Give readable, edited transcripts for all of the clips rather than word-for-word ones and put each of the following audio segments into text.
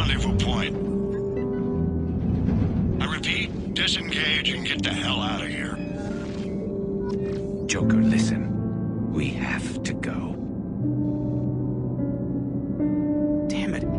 rendezvous point. I repeat, disengage and get the hell out of here. Joker, listen. We have to go. Damn it.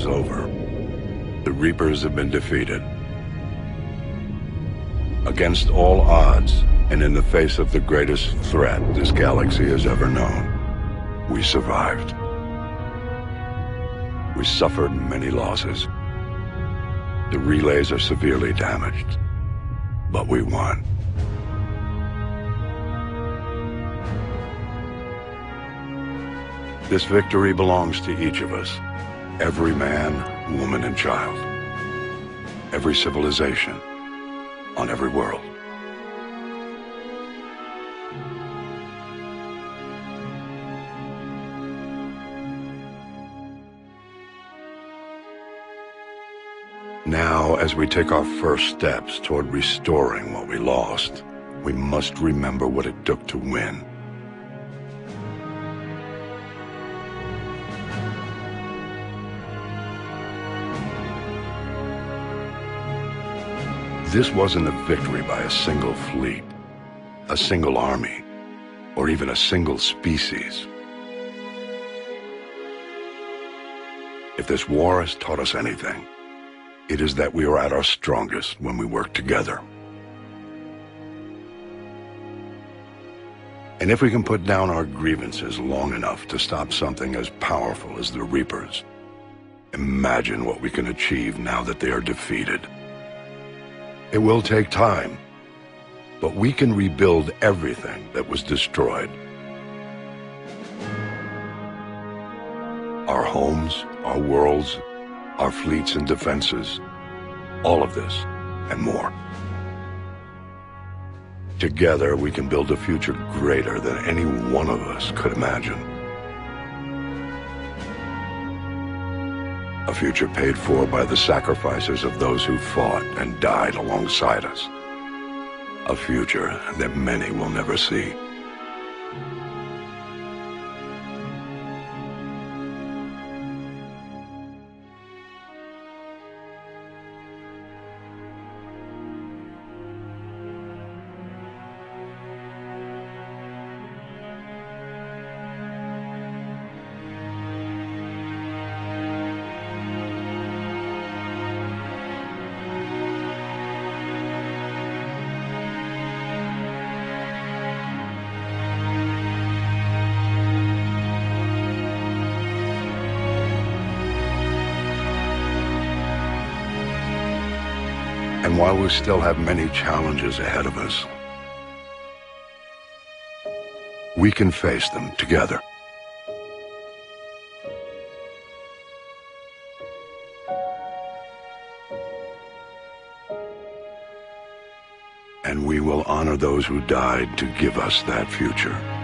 is over. The Reapers have been defeated. Against all odds, and in the face of the greatest threat this galaxy has ever known, we survived. We suffered many losses. The relays are severely damaged, but we won. This victory belongs to each of us. Every man, woman, and child. Every civilization on every world. Now, as we take our first steps toward restoring what we lost, we must remember what it took to win. This wasn't a victory by a single fleet, a single army, or even a single species. If this war has taught us anything, it is that we are at our strongest when we work together. And if we can put down our grievances long enough to stop something as powerful as the Reapers, imagine what we can achieve now that they are defeated. It will take time, but we can rebuild everything that was destroyed. Our homes, our worlds, our fleets and defenses, all of this and more. Together, we can build a future greater than any one of us could imagine. A future paid for by the sacrifices of those who fought and died alongside us. A future that many will never see. And while we still have many challenges ahead of us, we can face them together. And we will honor those who died to give us that future.